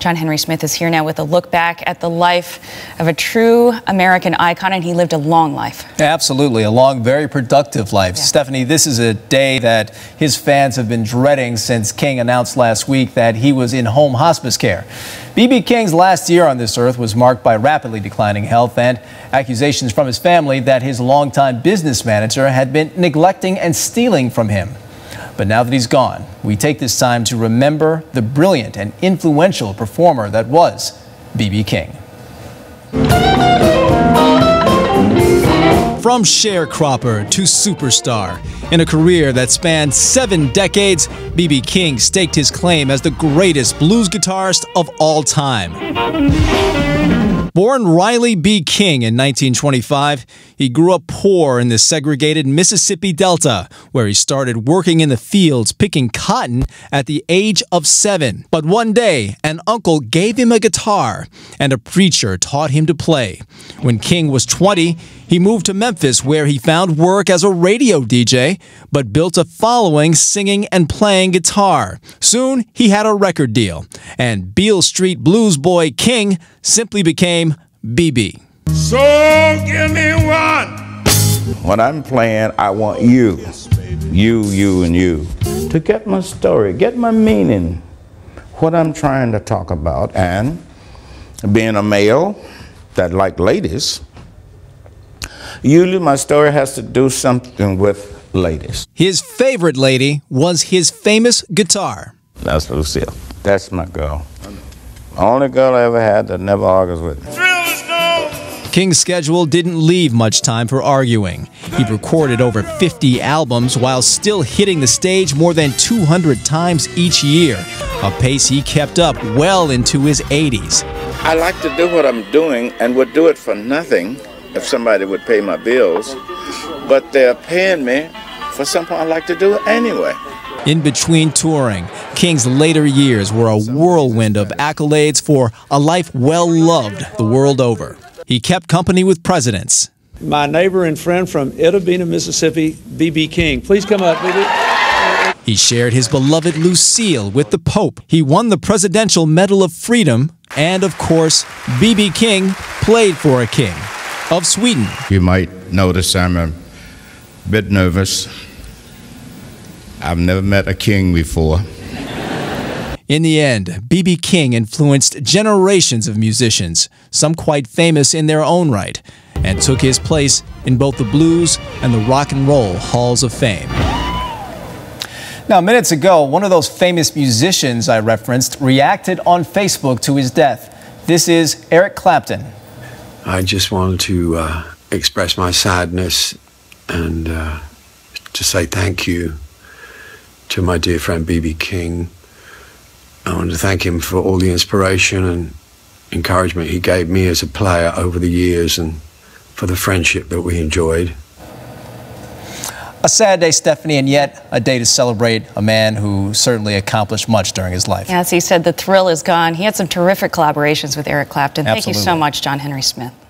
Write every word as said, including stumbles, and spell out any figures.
John Henry Smith is here now with a look back at the life of a true American icon, and he lived a long life. Absolutely, a long, very productive life. Yeah. Stephanie, this is a day that his fans have been dreading since King announced last week that he was in home hospice care. B B King's last year on this earth was marked by rapidly declining health and accusations from his family that his longtime business manager had been neglecting and stealing from him. But now that he's gone, we take this time to remember the brilliant and influential performer that was B B King. From sharecropper to superstar, in a career that spanned seven decades, B B King staked his claim as the greatest blues guitarist of all time. Born Riley B. King in nineteen twenty-five, he grew up poor in the segregated Mississippi Delta, where he started working in the fields picking cotton at the age of seven. But one day, an uncle gave him a guitar, and a preacher taught him to play. When King was twenty, he moved to Memphis, where he found work as a radio D J, but built a following singing and playing guitar. Soon, he had a record deal, and Beale Street blues boy King simply became B B. So give me one. When I'm playing, I want you, you, you, and you, to get my story, get my meaning, what I'm trying to talk about. And being a male that like ladies, usually my story has to do something with ladies. His favorite lady was his famous guitar. That's Lucille. That's my girl. Only girl I ever had that never argues with me. King's schedule didn't leave much time for arguing. He recorded over fifty albums while still hitting the stage more than two hundred times each year, a pace he kept up well into his eighties. I like to do what I'm doing and would do it for nothing if somebody would pay my bills, but they're paying me for something I like to do anyway. In between touring, King's later years were a whirlwind of accolades for a life well loved the world over. He kept company with presidents. My neighbor and friend from Itta Bena, Mississippi, B B King. Please come up, B B. He shared his beloved Lucille with the Pope. He won the Presidential Medal of Freedom. And, of course, B B King played for a king of Sweden. You might notice I'm a bit nervous. I've never met a king before. In the end, B B King influenced generations of musicians, some quite famous in their own right, and took his place in both the blues and the rock and roll halls of fame. Now, minutes ago, one of those famous musicians I referenced reacted on Facebook to his death. This is Eric Clapton. I just wanted to uh, express my sadness and uh, to say thank you to my dear friend B B King. I want to thank him for all the inspiration and encouragement he gave me as a player over the years and for the friendship that we enjoyed. A sad day, Stephanie, and yet a day to celebrate a man who certainly accomplished much during his life. As he said, the thrill is gone. He had some terrific collaborations with Eric Clapton. Thank Absolutely. you so much, John Henry Smith.